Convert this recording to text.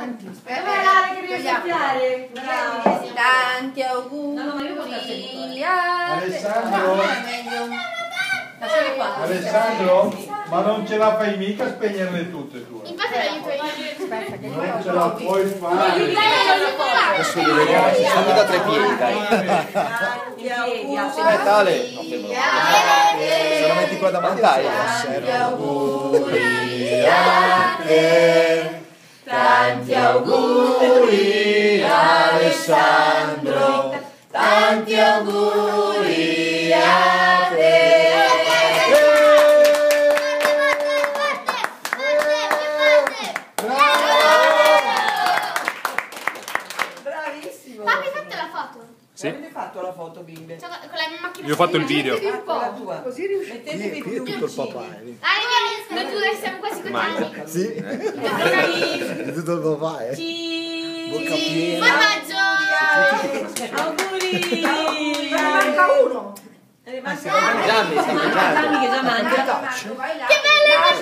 Aspetta, che devi soffiare. Tanti auguri. Alessandro? Alessandro? Ma non ce la fai mica a spegnerle tutte tu? Infatti l'aiuto io. Aspetta, che non ce la puoi fare. Adesso li vediamo, fammi da 3 piedi, dai. Tale. Se la metti qua davanti, dai. Tanti auguri a te. Tanti auguri Alessandro. Tanti auguri a te. Bravissimo. Papi, fate la foto. Sì. Avete fatto la foto, bimbe? Con la mia macchina. Io ho fatto il video. La tua. Così riuscite. Mettetevi Qui è più tutto il vicini. papà. Noi due siamo quasi contenti. Sì? È tutto il papà, Bocca piena. Formaggio! Auguri! Manca uno. Gianni che già mangia. Che belle